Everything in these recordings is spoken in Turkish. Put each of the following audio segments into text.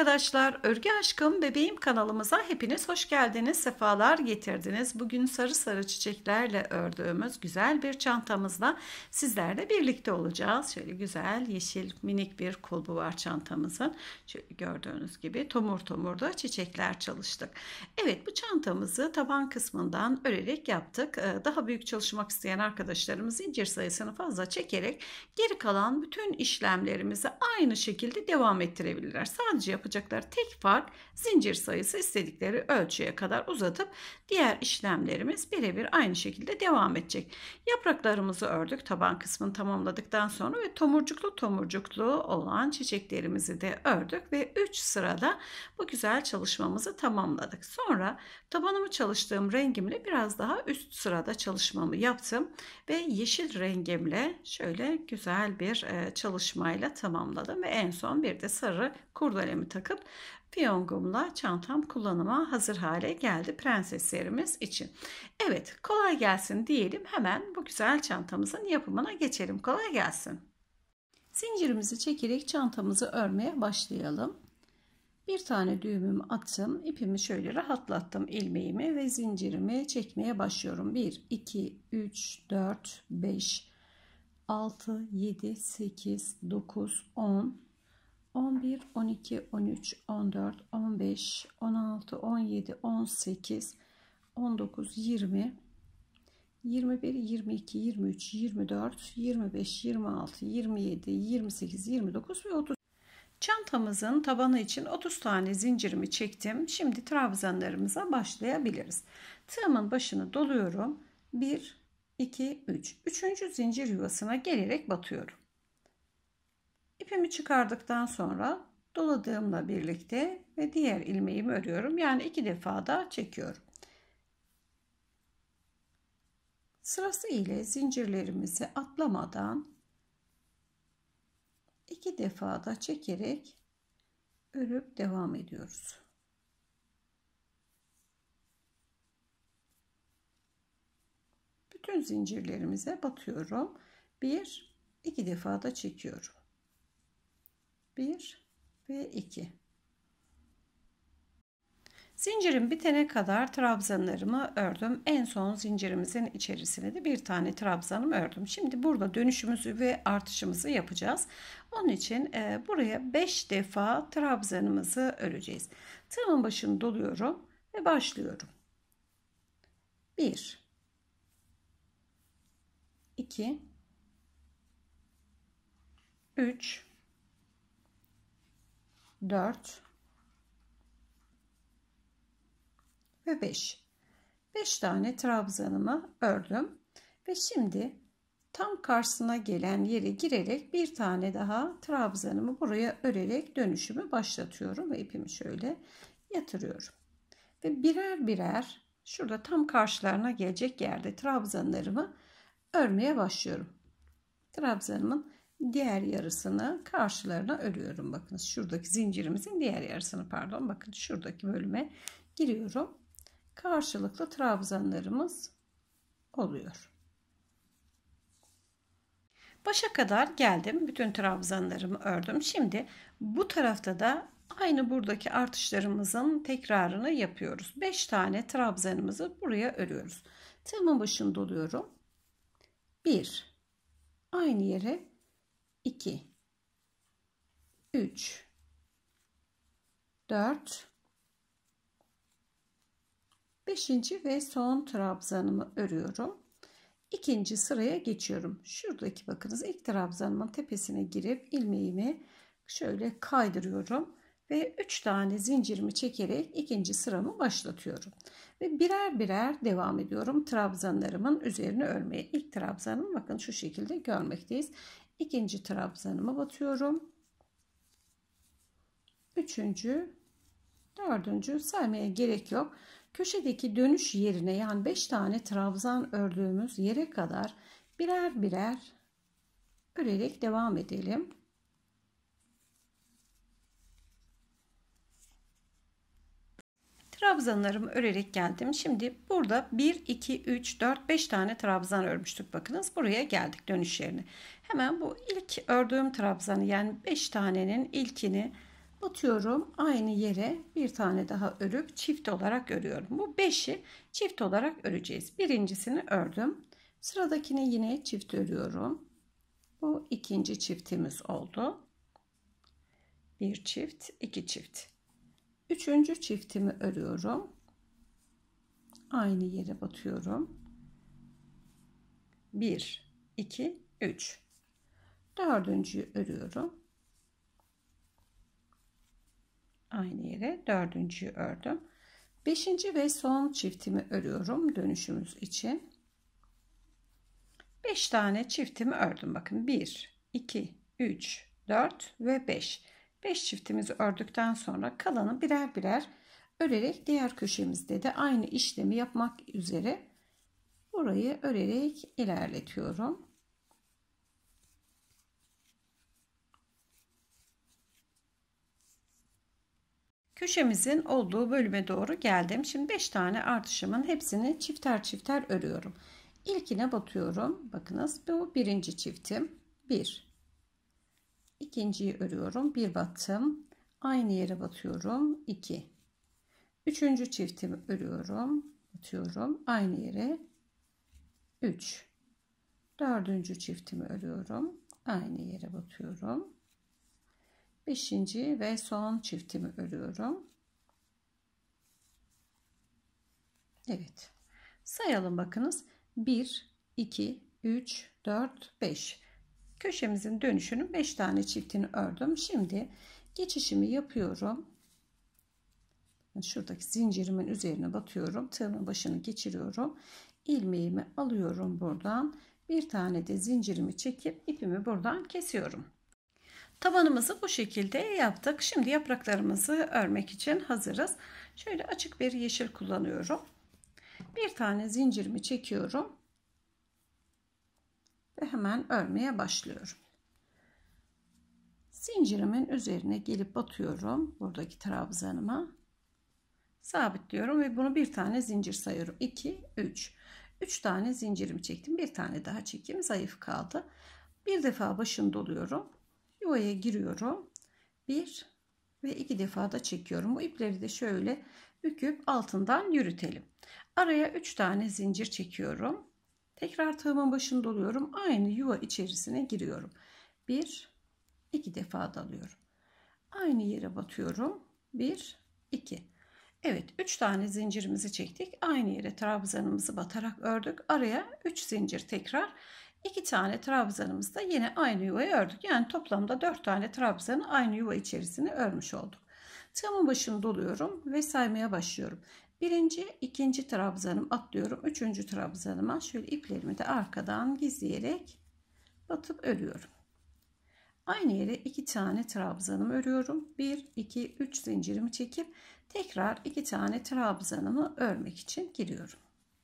arkadaşlar, Örgü Aşkım Bebeğim kanalımıza hepiniz hoş geldiniz, sefalar getirdiniz. Bugün sarı sarı çiçeklerle ördüğümüz güzel bir çantamızla sizlerle birlikte olacağız. Şöyle güzel yeşil minik bir kulbu var çantamızın. Şöyle gördüğünüz gibi tomur tomur da çiçekler çalıştık. Evet, bu çantamızı taban kısmından örerek yaptık. Daha büyük çalışmak isteyen arkadaşlarımız zincir sayısını fazla çekerek geri kalan bütün işlemlerimizi aynı şekilde devam ettirebilirler. Sadece yapacakları tek fark zincir sayısı istedikleri ölçüye kadar uzatıp diğer işlemlerimiz birebir aynı şekilde devam edecek. Yapraklarımızı ördük taban kısmını tamamladıktan sonra ve tomurcuklu olan çiçeklerimizi de ördük ve 3 sırada bu güzel çalışmamızı tamamladık. Sonra tabanımı çalıştığım rengimle biraz daha üst sırada çalışmamı yaptım ve yeşil rengimle şöyle güzel bir çalışmayla tamamladım ve en son bir de sarı kurdelemi takıp fiyongumla çantam kullanıma hazır hale geldi prenseslerimiz için. Evet, kolay gelsin diyelim, hemen bu güzel çantamızın yapımına geçelim. Kolay gelsin. Zincirimizi çekerek çantamızı örmeye başlayalım. Bir tane düğümümü attım, ipimi şöyle rahatlattım, ilmeğimi ve zincirimi çekmeye başlıyorum. 1 2 3 4 5 6 7 8 9 10 11 12 13 14 15 16 17 18 19 20 21 22 23 24 25 26 27 28 29 ve 30. Çantamızın tabanı için 30 tane zincirimi çektim. Şimdi trabzanlarımıza başlayabiliriz. Tığımın başını doluyorum. 1 2 3. Üçüncü zincir yuvasına gelerek batıyorum. İpimi çıkardıktan sonra doladığımla birlikte ve diğer ilmeğimi örüyorum. Yani 2 defa da çekiyorum. Sırası ile zincirlerimizi atlamadan 2 defa da çekerek örüp devam ediyoruz. Bütün zincirlerimize batıyorum. 1 2 defa da çekiyorum. 1 ve 2. Zincirim bitene kadar trabzanlarımı ördüm. En son zincirimizin içerisine de bir tane trabzanımı ördüm. Şimdi burada dönüşümüzü ve artışımızı yapacağız. Onun için buraya 5 defa trabzanımızı öreceğiz. Tığımın başını doluyorum ve başlıyorum. 1 2 3 4 ve 5. 5 tane trabzanımı ördüm ve şimdi tam karşısına gelen yere girerek bir tane daha trabzanımı buraya örerek dönüşümü başlatıyorum ve ipimi şöyle yatırıyorum ve birer birer şurada tam karşılarına gelecek yerde trabzanlarımı örmeye başlıyorum. Trabzanımın diğer yarısını karşılarına örüyorum. Bakın şuradaki zincirimizin diğer yarısını, pardon, bakın şuradaki bölüme giriyorum. Karşılıklı trabzanlarımız oluyor. Başa kadar geldim. Bütün trabzanlarımı ördüm. Şimdi bu tarafta da aynı buradaki artışlarımızın tekrarını yapıyoruz. 5 tane trabzanımızı buraya örüyoruz. Tığımın başını doluyorum. 1 aynı yere 2 3 4 5. ve son trabzanımı örüyorum. İkinci sıraya geçiyorum. Şuradaki bakınız ilk trabzanımın tepesine girip ilmeğimi şöyle kaydırıyorum ve 3 tane zincirimi çekerek ikinci sıramı başlatıyorum. Ve birer birer devam ediyorum trabzanlarımın üzerine örmeye. İlk trabzanımı bakın şu şekilde görmekteyiz. İkinci trabzanıma batıyorum. Üçüncü, dördüncü saymaya gerek yok. Köşedeki dönüş yerine, yani 5 tane trabzan ördüğümüz yere kadar birer birer örerek devam edelim. Trabzanlarımı örerek geldim. Şimdi burada 1 2 3 4 5 tane trabzan örmüştük. Bakınız buraya geldik dönüş yerine. Hemen bu ilk ördüğüm trabzanı, yani 5 tanenin ilkini batıyorum, aynı yere bir tane daha örüp çift olarak örüyorum. Bu 5'i çift olarak öreceğiz. Birincisini ördüm. Sıradakini yine çift örüyorum. Bu ikinci çiftimiz oldu. Bir çift, iki çift. Üçüncü çiftimi örüyorum. Aynı yere batıyorum. 1, 2, 3. Dördüncüyü örüyorum. Aynı yere dördüncüyü ördüm. Beşinci ve son çiftimi örüyorum dönüşümüz için. 5 tane çiftimi ördüm. Bakın 1, 2, 3, 4 ve 5. 5 çiftimizi ördükten sonra kalanı birer birer örerek diğer köşemizde de aynı işlemi yapmak üzere burayı örerek ilerletiyorum. Köşemizin olduğu bölüme doğru geldim. Şimdi 5 tane artışımın hepsini çifter çifter örüyorum. İlkine batıyorum. Bakınız bu birinci çiftim. 1. İkinciyi örüyorum. 1 battım. Aynı yere batıyorum. 2. Üçüncü çiftimi örüyorum. Batıyorum. Aynı yere. 3. Dördüncü çiftimi örüyorum. Aynı yere batıyorum. Beşinci ve son çiftimi örüyorum. Evet. Sayalım bakınız. 1, 2, 3, 4, 5. Köşemizin dönüşünün 5 tane çiftini ördüm. Şimdi geçişimi yapıyorum. Şuradaki zincirimin üzerine batıyorum. Tığımın başını geçiriyorum. İlmeğimi alıyorum buradan. Bir tane de zincirimi çekip ipimi buradan kesiyorum. Tabanımızı bu şekilde yaptık. Şimdi yapraklarımızı örmek için hazırız. Şöyle açık bir yeşil kullanıyorum. Bir tane zincirimi çekiyorum. Ve hemen örmeye başlıyorum. Zincirimin üzerine gelip batıyorum. Buradaki trabzanıma. Sabitliyorum ve bunu bir tane zincir sayıyorum. 2, 3. 3 tane zincirimi çektim. Bir tane daha çekeyim. Zayıf kaldı. Bir defa başını doluyorum. Yuvaya giriyorum. 1 ve 2 defa da çekiyorum. Bu ipleri de şöyle büküp altından yürütelim. Araya 3 tane zincir çekiyorum. Tekrar tığımın başını doluyorum. Aynı yuva içerisine giriyorum. 1, 2 defa dalıyorum. Aynı yere batıyorum. 1, 2. Evet, 3 tane zincirimizi çektik. Aynı yere trabzanımızı batarak ördük. Araya 3 zincir tekrar. 2 tane trabzanımızı da yine aynı yuvaya ördük. Yani toplamda 4 tane trabzanı aynı yuva içerisine örmüş olduk. Tığımın başını doluyorum ve saymaya başlıyorum. Birinci, ikinci trabzanım atlıyorum. Üçüncü trabzanıma şöyle iplerimi de arkadan gizleyerek batıp örüyorum. Aynı yere 2 tane trabzanımı örüyorum. 1, 2, 3 zincirimi çekip tekrar 2 tane trabzanımı örmek için giriyorum.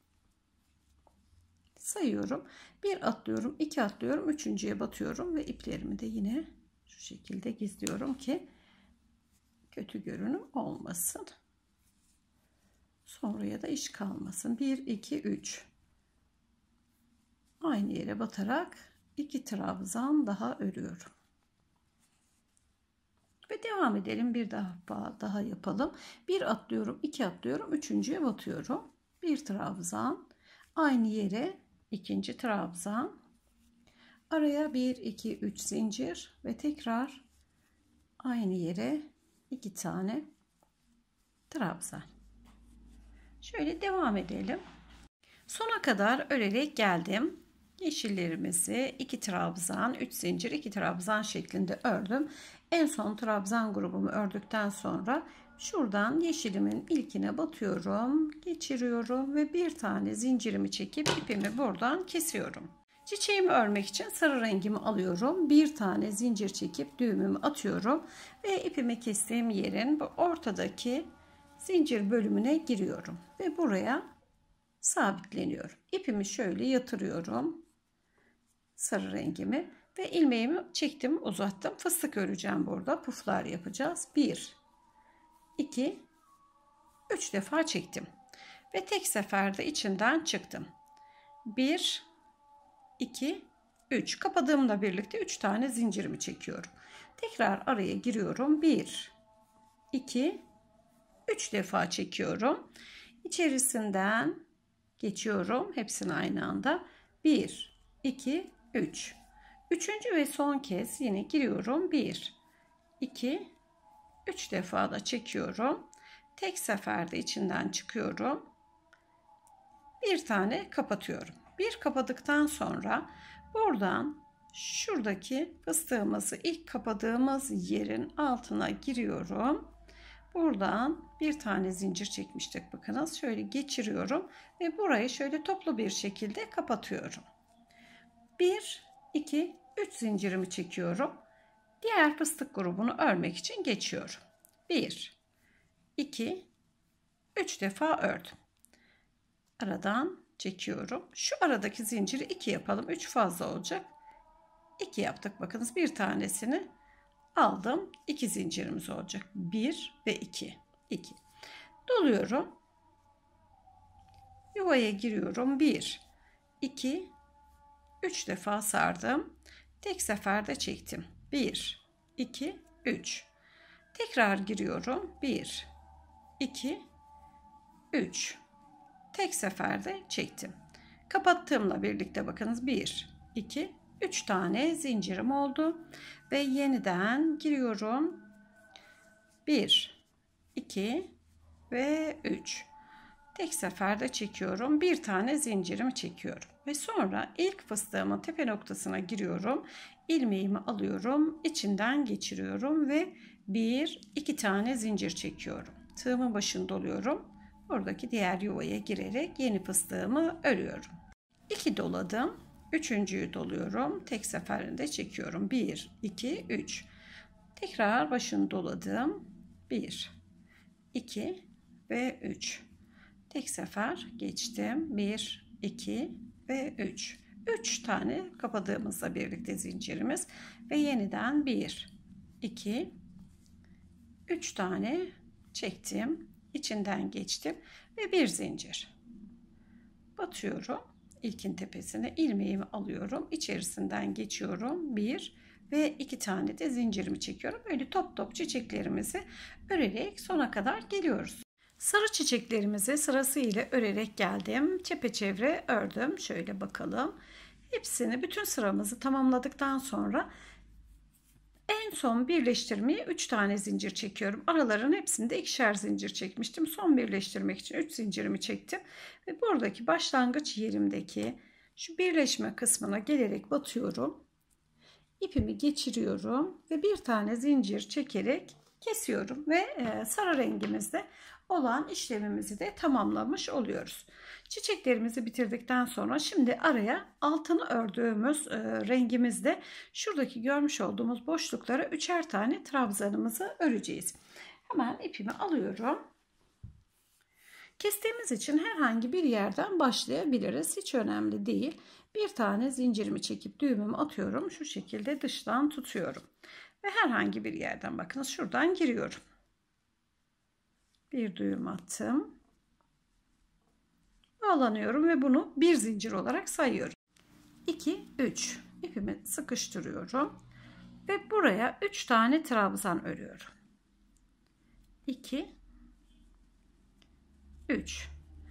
Sayıyorum. 1 atlıyorum, 2 atlıyorum, üçüncüye batıyorum ve iplerimi de yine şu şekilde gizliyorum ki kötü görünüm olmasın. Sonraya da iş kalmasın. 1, 2, 3. Aynı yere batarak 2 trabzan daha örüyorum. Ve devam edelim. Bir daha yapalım. 1 atlıyorum, 2 atlıyorum, üçüncüye batıyorum. 1 trabzan. Aynı yere ikinci trabzan. Araya 1, 2, 3 zincir ve tekrar aynı yere 2 tane trabzan. Şöyle devam edelim. Sona kadar örerek geldim. Yeşillerimizi 2 trabzan, 3 zincir, 2 trabzan şeklinde ördüm. En son trabzan grubumu ördükten sonra şuradan yeşilimin ilkine batıyorum, geçiriyorum ve bir tane zincirimi çekip ipimi buradan kesiyorum. Çiçeğimi örmek için sarı rengimi alıyorum. Bir tane zincir çekip düğümümü atıyorum ve ipimi kestiğim yerin bu ortadaki zincir bölümüne giriyorum ve buraya sabitleniyorum. İpimi şöyle yatırıyorum. Sarı rengimi ve ilmeğimi çektim, uzattım. Fıstık öreceğim burada. Puflar yapacağız. 1, 2, 3 defa çektim. Ve tek seferde içinden çıktım. 1, 2, 3. Kapadığımla birlikte 3 tane zincirimi çekiyorum. Tekrar araya giriyorum. 1, 2, 3 defa çekiyorum. İçerisinden geçiyorum. Hepsini aynı anda. 1, 2, 3. Üçüncü ve son kez yine giriyorum. 1, 2, 3 defa da çekiyorum. Tek seferde içinden çıkıyorum. Bir tane kapatıyorum. Bir kapadıktan sonra buradan şuradaki fıstığımızı ilk kapadığımız yerin altına giriyorum. Buradan bir tane zincir çekmiştik, bakınız şöyle geçiriyorum ve burayı şöyle toplu bir şekilde kapatıyorum. 1, 2, 3 zincirimi çekiyorum. Diğer fıstık grubunu örmek için geçiyorum. 1, 2, 3 defa ördüm. Aradan çekiyorum. Şu aradaki zinciri 2 yapalım. 3 fazla olacak. 2 yaptık. Bakınız bir tanesini aldım. 2 zincirimiz olacak. 1 ve 2. 2. Doluyorum. Yuvaya giriyorum. 1, 2, 3 defa sardım. Tek seferde çektim. 1, 2, 3. Tekrar giriyorum. 1, 2, 3. Tek seferde çektim. Kapattığımla birlikte bakınız 1, 2, 3 tane zincirim oldu. Ve yeniden giriyorum. 1, 2 ve 3. Tek seferde çekiyorum. Bir tane zincirimi çekiyorum. Ve sonra ilk fıstığımın tepe noktasına giriyorum. İlmeğimi alıyorum. İçinden geçiriyorum ve 1, 2 tane zincir çekiyorum. Tığımın başını doluyorum. Buradaki diğer yuvaya girerek yeni fıstığımı örüyorum. 2 doladım. Üçüncüyü doluyorum. Tek seferinde çekiyorum. 1, 2, 3. Tekrar başını doladım. 1, 2 ve 3. Tek sefer geçtim. 1, 2 ve 3. 3 tane kapadığımızla birlikte zincirimiz ve yeniden 1, 2, 3 tane çektim. İçinden geçtim ve bir zincir. Batıyorum. İlkin tepesine ilmeğimi alıyorum. İçerisinden geçiyorum. 1 ve 2 tane de zincirimi çekiyorum. Böyle top top çiçeklerimizi örerek sona kadar geliyoruz. Sarı çiçeklerimizi sırasıyla örerek geldim. Çepeçevre ördüm. Şöyle bakalım. Hepsini, bütün sıramızı tamamladıktan sonra en son birleştirmeye 3 tane zincir çekiyorum. Araların hepsinde ikişer zincir çekmiştim. Son birleştirmek için 3 zincirimi çektim. Ve buradaki başlangıç yerimdeki şu birleşme kısmına gelerek batıyorum. İpimi geçiriyorum ve bir tane zincir çekerek kesiyorum. Ve sarı rengimizde olan işlemimizi de tamamlamış oluyoruz. Çiçeklerimizi bitirdikten sonra şimdi araya altını ördüğümüz rengimizde şuradaki görmüş olduğumuz boşluklara 3'er tane trabzanımızı öreceğiz. Hemen ipimi alıyorum. Kestiğimiz için herhangi bir yerden başlayabiliriz. Hiç önemli değil. Bir tane zincirimi çekip düğümümü atıyorum. Şu şekilde dıştan tutuyorum. Ve herhangi bir yerden, bakınız şuradan giriyorum. Bir düğüm attım. Bağlanıyorum ve bunu bir zincir olarak sayıyorum. 2, 3. İpimi sıkıştırıyorum. Ve buraya 3 tane trabzan örüyorum. 2, 3.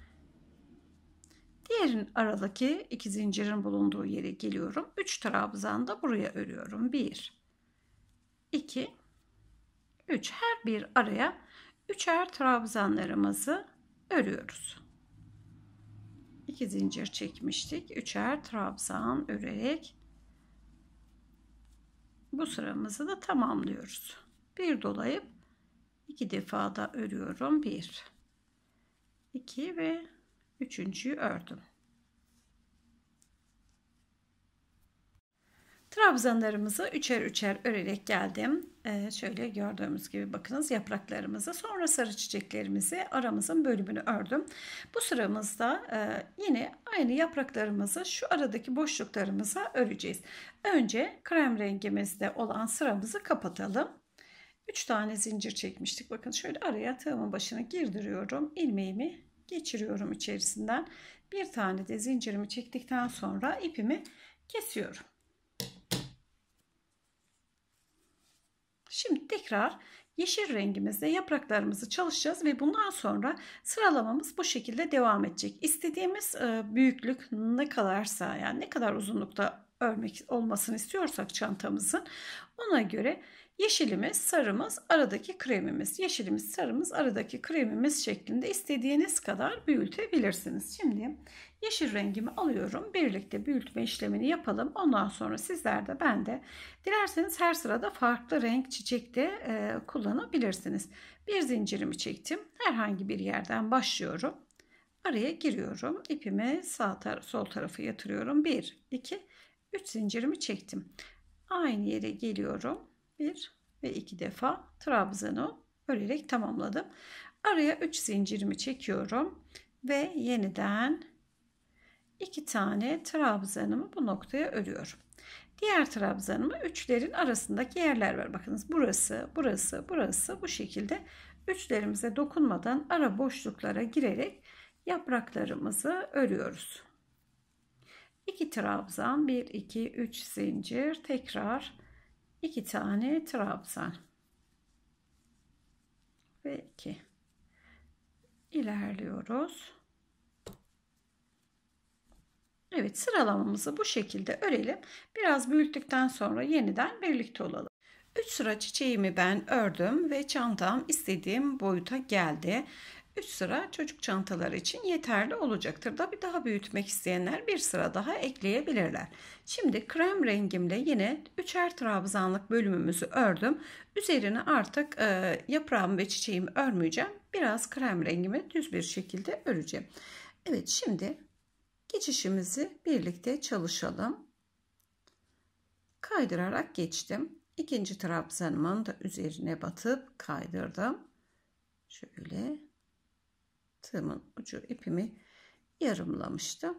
Diğerin aradaki 2 zincirin bulunduğu yere geliyorum. 3 trabzan da buraya örüyorum. 1, 2, 3. Her bir araya 3'er trabzanlarımızı örüyoruz. 2 zincir çekmiştik. 3'er trabzan örerek bu sıramızı da tamamlıyoruz. Bir dolayıp 2 defa da örüyorum. 1, 2 ve 3.'yü ördüm. Trabzanlarımızı üçer üçer örerek geldim. Şöyle gördüğümüz gibi bakınız yapraklarımızı, sonra sarı çiçeklerimizi, aramızın bölümünü ördüm. Bu sıramızda yine aynı yapraklarımızı şu aradaki boşluklarımıza öreceğiz. Önce krem rengimizde olan sıramızı kapatalım. 3 tane zincir çekmiştik. Bakın şöyle araya tığımın başına girdiriyorum. İlmeğimi geçiriyorum içerisinden. Bir tane de zincirimi çektikten sonra ipimi kesiyorum. Şimdi tekrar Yeşil rengimizle yapraklarımızı çalışacağız ve bundan sonra sıralamamız bu şekilde devam edecek. İstediğimiz büyüklük ne kadarsa, yani ne kadar uzunlukta örmek olmasını istiyorsak çantamızın, ona göre yeşilimiz, sarımız, aradaki kremimiz, yeşilimiz, sarımız, aradaki kremimiz şeklinde istediğiniz kadar büyütebilirsiniz. Şimdi yeşil rengimi alıyorum. Birlikte büyütme işlemini yapalım. Ondan sonra sizler de ben de dilerseniz her sırada farklı renk çiçek de kullanabilirsiniz. Bir zincirimi çektim. Herhangi bir yerden başlıyorum. Araya giriyorum. İpimi sol tarafa yatırıyorum. 1, 2, 3 zincirimi çektim. Aynı yere geliyorum. 1 ve 2 defa trabzanı örerek tamamladım. Araya 3 zincirimi çekiyorum ve yeniden 2 tane trabzanımı bu noktaya örüyorum. Diğer trabzanımı üçlerin arasındaki yerler var. Bakınız burası, burası, burası, bu şekilde üçlerimize dokunmadan ara boşluklara girerek yapraklarımızı örüyoruz. 2 trabzan, 1, 2, 3 zincir, tekrar 2 tane trabzan ve 2 ilerliyoruz. Evet, sıralamamızı bu şekilde örelim. Biraz büyüttükten sonra yeniden birlikte olalım. 3 sıra çiçeğimi ben ördüm ve çantam istediğim boyuta geldi. 3 sıra çocuk çantaları için yeterli olacaktır. Tabii daha büyütmek isteyenler bir sıra daha ekleyebilirler. Şimdi krem rengimle yine 3'er trabzanlık bölümümüzü ördüm. Üzerine artık yaprağımı ve çiçeğimi örmeyeceğim. Biraz krem rengimi düz bir şekilde öreceğim. Evet, şimdi geçişimizi birlikte çalışalım. Kaydırarak geçtim. İkinci trabzanımın da üzerine batıp kaydırdım. Şöyle tığımın ucu ipimi yarımlamıştım.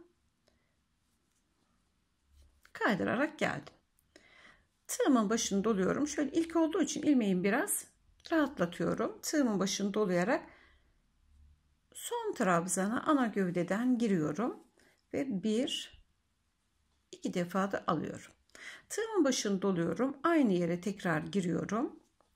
Kaydırarak geldim. Tığımın başını doluyorum. Şöyle ilk olduğu için ilmeğimi biraz rahatlatıyorum. Tığımın başını dolayarak son trabzana ana gövdeden giriyorum ve 1 2 defa da alıyorum. Tığımın başını doluyorum. Aynı yere tekrar giriyorum.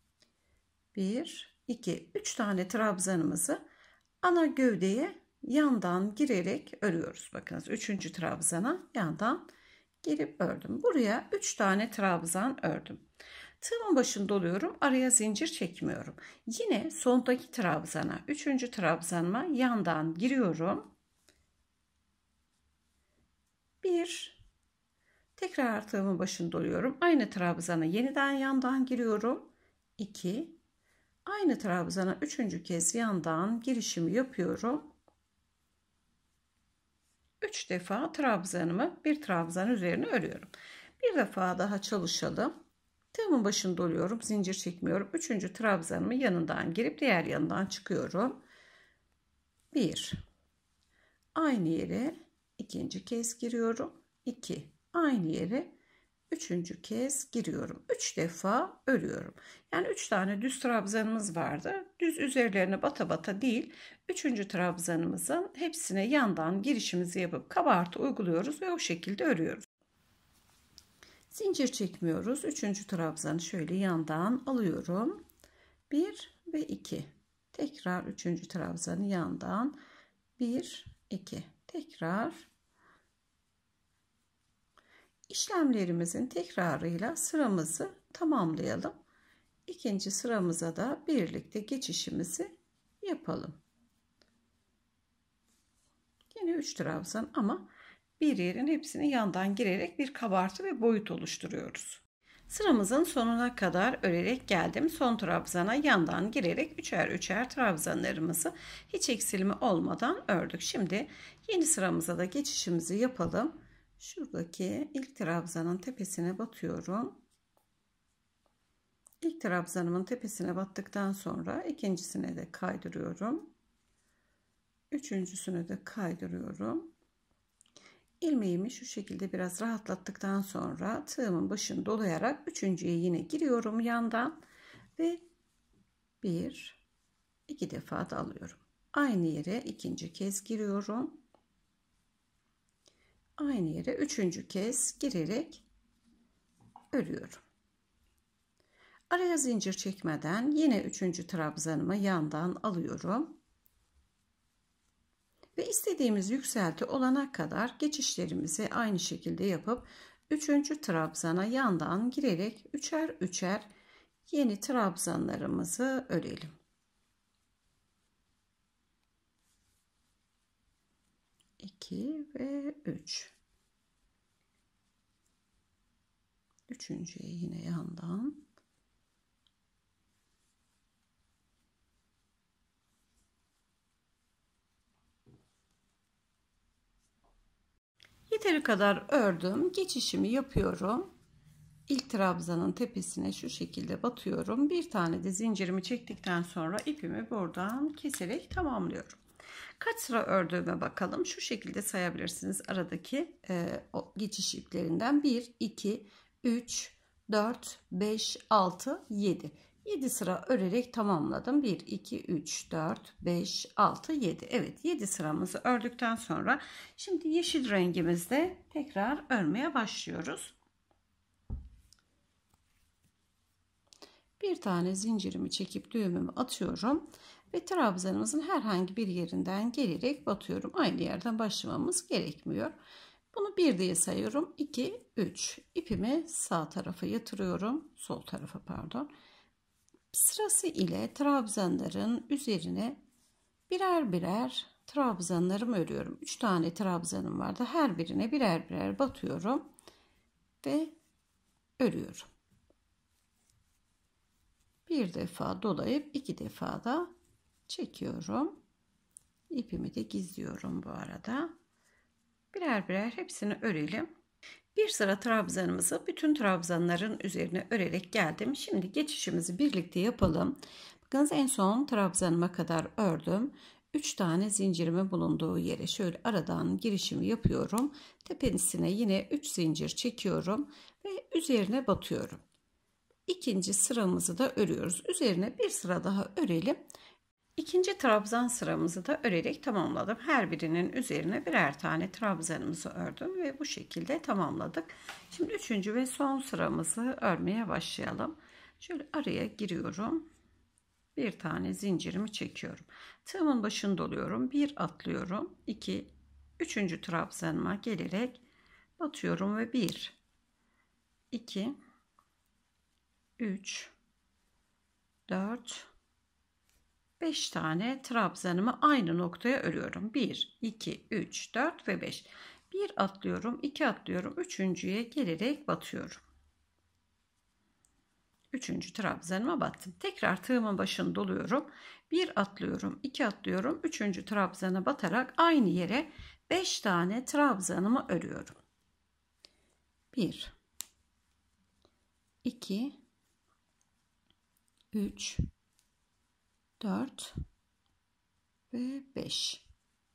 1 2 3 tane trabzanımızı ana gövdeye yandan girerek örüyoruz. Bakınız 3. trabzana yandan girip ördüm. Buraya 3 tane trabzan ördüm. Tığımın başını doluyorum. Araya zincir çekmiyorum. Yine sondaki trabzana, 3. trabzanıma yandan giriyorum. 1 tekrar tığımın başını doluyorum. Aynı trabzana yeniden yandan giriyorum. 2 aynı trabzana 3. kez yandan girişimi yapıyorum. 3 defa trabzanımı bir trabzan üzerine örüyorum. Bir defa daha çalışalım. Tığımın başını doluyorum. Zincir çekmiyorum. 3. trabzanımı yanından girip diğer yanından çıkıyorum. 1 aynı yere ikinci kez giriyorum. 2 aynı yere üçüncü kez giriyorum. 3 defa örüyorum. Yani 3 tane düz trabzanımız vardı. Düz üzerlerine bata bata değil, 3. trabzanımızın hepsine yandan girişimizi yapıp kabartı uyguluyoruz ve o şekilde örüyoruz. Zincir çekmiyoruz. 3. trabzanı şöyle yandan alıyorum. 1 ve 2. Tekrar 3. trabzanı yandan 1 2. Tekrar işlemlerimizin tekrarıyla sıramızı tamamlayalım. İkinci sıramıza da birlikte geçişimizi yapalım. Yine 3 trabzan ama bir yerin hepsini yandan girerek bir kabartı ve boyut oluşturuyoruz. Sıramızın sonuna kadar örerek geldim. Son trabzana yandan girerek üçer üçer trabzanlarımızı hiç eksilme olmadan ördük. Şimdi yeni sıramıza da geçişimizi yapalım. Şuradaki ilk trabzanın tepesine batıyorum. İlk trabzanımın tepesine battıktan sonra ikincisine de kaydırıyorum. Üçüncüsüne de kaydırıyorum. İlmeğimi şu şekilde biraz rahatlattıktan sonra tığımın başını dolayarak üçüncüye yine giriyorum yandan ve 1 2 defa da alıyorum. Aynı yere ikinci kez giriyorum. Aynı yere üçüncü kez girerek örüyorum. Araya zincir çekmeden yine 3. trabzanımı yandan alıyorum. Ve istediğimiz yükselti olana kadar geçişlerimizi aynı şekilde yapıp 3. trabzana yandan girerek üçer üçer yeni trabzanlarımızı örelim. 2 ve 3. Üçüncüye yine yandan. Yeteri kadar ördüm. Geçişimi yapıyorum. İlk trabzanın tepesine şu şekilde batıyorum. Bir tane de zincirimi çektikten sonra ipimi buradan keserek tamamlıyorum. Kaç sıra ördüğüme bakalım. Şu şekilde sayabilirsiniz aradaki o geçiş iplerinden. 1, 2, 3, 4, 5, 6, 7. 7 sıra örerek tamamladım. 1, 2, 3, 4, 5, 6, 7. Evet, 7 sıramızı ördükten sonra şimdi yeşil rengimizde tekrar örmeye başlıyoruz. Bir tane zincirimi çekip düğümümü atıyorum ve trabzanımızın herhangi bir yerinden gelerek batıyorum. Aynı yerden başlamamız gerekmiyor. Bunu 1 diye sayıyorum. 2, 3. İpimi sağ tarafa yatırıyorum. Sol tarafa pardon. Sırası ile trabzanların üzerine birer birer trabzanlarımı örüyorum. 3 tane trabzanım vardı. Her birine birer birer batıyorum ve örüyorum. Bir defa dolayıp 2 defa da çekiyorum. İpimi de gizliyorum bu arada. Birer birer hepsini örelim. Bir sıra trabzanımızı bütün trabzanların üzerine örerek geldim. Şimdi geçişimizi birlikte yapalım. Bakınız en son trabzanıma kadar ördüm. 3 tane zincirimin bulunduğu yere şöyle aradan girişimi yapıyorum. Tepesine yine 3 zincir çekiyorum ve üzerine batıyorum. İkinci sıramızı da örüyoruz. Üzerine bir sıra daha örelim. İkinci trabzan sıramızı da örerek tamamladım. Her birinin üzerine birer tane trabzanımızı ördüm ve bu şekilde tamamladık. Şimdi üçüncü ve son sıramızı örmeye başlayalım. Şöyle araya giriyorum. Bir tane zincirimi çekiyorum. Tığımın başını doluyorum. Bir atlıyorum. 2, 3. trabzanıma gelerek batıyorum ve 1, 2, 3, 4, 5 tane trabzanımı aynı noktaya örüyorum. 1, 2, 3, 4 ve 5. 1 atlıyorum, 2 atlıyorum. Üçüncüye gelerek batıyorum. 3. trabzanıma battım. Tekrar tığımın başını doluyorum. 1 atlıyorum, 2 atlıyorum. 3. trabzana batarak aynı yere 5 tane trabzanımı örüyorum. 1, 2, 3, 4 ve 5.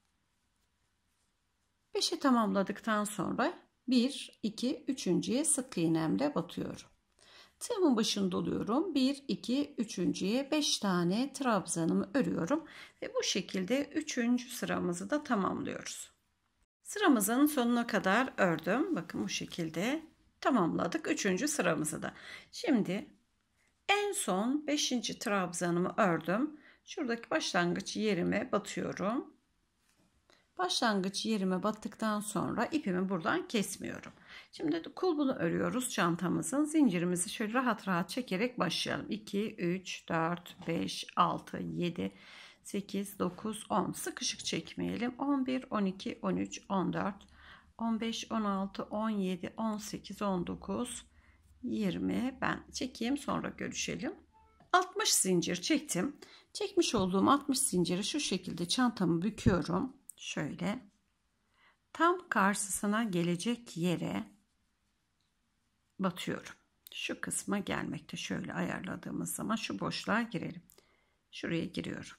5'i tamamladıktan sonra 1, 2, 3.'ye sık iğnemle batıyorum. Tığımın başını doluyorum. 1, 2, 3.'ye 5 tane trabzanımı örüyorum ve bu şekilde 3. sıramızı da tamamlıyoruz. Sıramızın sonuna kadar ördüm. Bakın bu şekilde tamamladık 3. sıramızı da. Şimdi en son 5. trabzanımı ördüm. Şuradaki başlangıç yerime batıyorum. Başlangıç yerime battıktan sonra ipimi buradan kesmiyorum. Şimdi kulbunu örüyoruz çantamızın. Zincirimizi şöyle rahat rahat çekerek başlayalım. 2, 3, 4, 5, 6, 7, 8, 9, 10. Sıkışık çekmeyelim. 11, 12, 13, 14, 15, 16, 17, 18, 19, 20. Ben çekeyim sonra görüşelim. 60 zincir çektim. Çekmiş olduğum 60 zinciri şu şekilde çantamı büküyorum. Şöyle tam karşısına gelecek yere batıyorum. Şu kısma gelmekte. Şöyle ayarladığımız zaman şu boşluğa girelim. Şuraya giriyorum.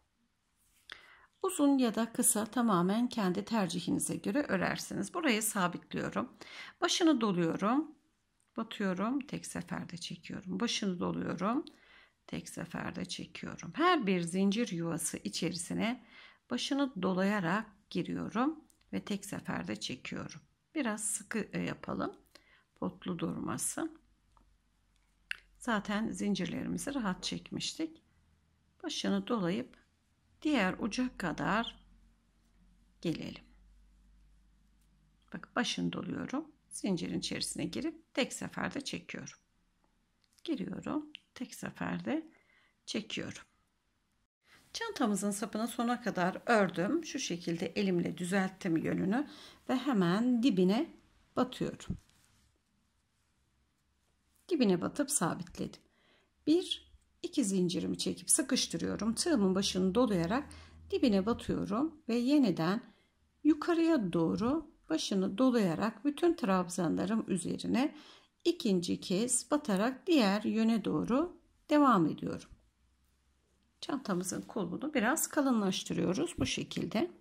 Uzun ya da kısa tamamen kendi tercihinize göre örersiniz. Burayı sabitliyorum. Başını doluyorum. Batıyorum. Tek seferde çekiyorum. Başını doluyorum. Tek seferde çekiyorum. Her bir zincir yuvası içerisine başını dolayarak giriyorum ve tek seferde çekiyorum. Biraz sıkı yapalım. Potlu durmasın. Zaten zincirlerimizi rahat çekmiştik. Başını dolayıp diğer uca kadar gelelim. Bak, başını doluyorum. Zincirin içerisine girip tek seferde çekiyorum. Giriyorum. Tek seferde çekiyorum. Çantamızın sapını sona kadar ördüm. Şu şekilde elimle düzelttim yönünü ve hemen dibine batıyorum. Dibine batıp sabitledim. 1-2 zincirimi çekip sıkıştırıyorum. Tığımın başını dolayarak dibine batıyorum ve yeniden yukarıya doğru başını dolayarak bütün trabzanlarım üzerine ikinci kez batarak diğer yöne doğru devam ediyorum. Çantamızın kulbunu biraz kalınlaştırıyoruz bu şekilde.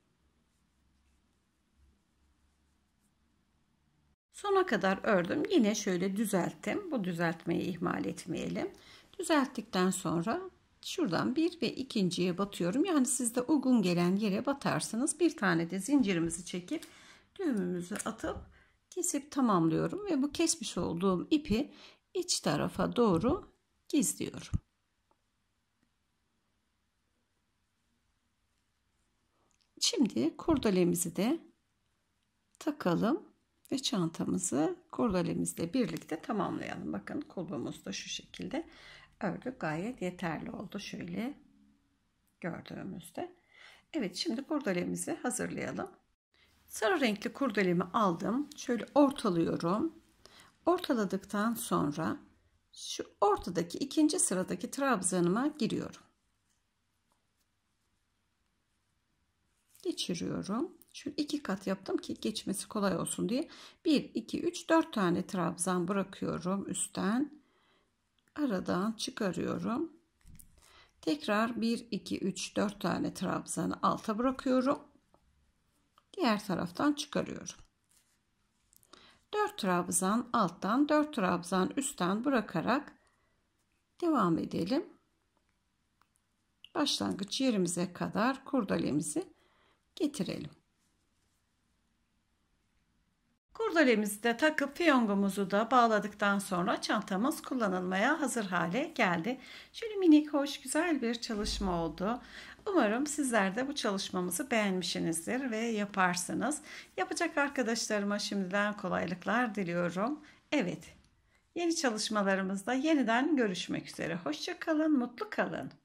Sona kadar ördüm. Yine şöyle düzelttim. Bu düzeltmeyi ihmal etmeyelim. Düzelttikten sonra şuradan bir ve ikinciye batıyorum. Yani siz de uygun gelen yere batarsınız. Bir tane de zincirimizi çekip düğümümüzü atıp kesip tamamlıyorum ve bu kesmiş olduğum ipi iç tarafa doğru gizliyorum. Şimdi kurdelemizi de takalım ve çantamızı kurdelemizle birlikte tamamlayalım. Bakın kulbumuz da şu şekilde ördük. Gayet yeterli oldu şöyle gördüğümüzde. Evet, şimdi kurdelemizi hazırlayalım. Sarı renkli kurdelemi aldım. Şöyle ortalıyorum. Ortaladıktan sonra şu ortadaki ikinci sıradaki trabzanıma giriyorum. Geçiriyorum. Şu 2 kat yaptım ki geçmesi kolay olsun diye. 1, 2, 3, 4 tane trabzan bırakıyorum üstten. Aradan çıkarıyorum. Tekrar 1, 2, 3, 4 tane trabzanı alta bırakıyorum. Diğer taraftan çıkarıyorum. 4 trabzan alttan, 4 trabzan üstten bırakarak devam edelim. Başlangıç yerimize kadar kurdelemizi getirelim. Kurdelemizi de takıp fiyongumuzu da bağladıktan sonra çantamız kullanılmaya hazır hale geldi. Şöyle minik, hoş, güzel bir çalışma oldu. Umarım sizler de bu çalışmamızı beğenmişsinizdir ve yaparsınız. Yapacak arkadaşlarıma şimdiden kolaylıklar diliyorum. Evet, yeni çalışmalarımızda yeniden görüşmek üzere. Hoşça kalın, mutlu kalın.